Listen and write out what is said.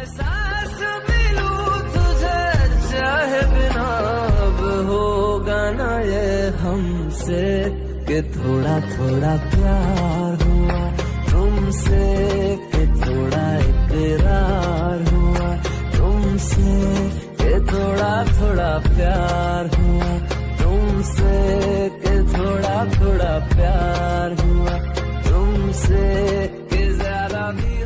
सांस मिलूं तुझे चाहे बिना, अब होगा ना ये हमसे कि थोड़ा थोड़ा प्यार हुआ तुमसे, कि थोड़ा इकरार हुआ तुमसे, कि थोड़ा थोड़ा प्यार हुआ तुमसे, कि थोड़ा थोड़ा प्यार हुआ तुमसे, कि ज्यादा भी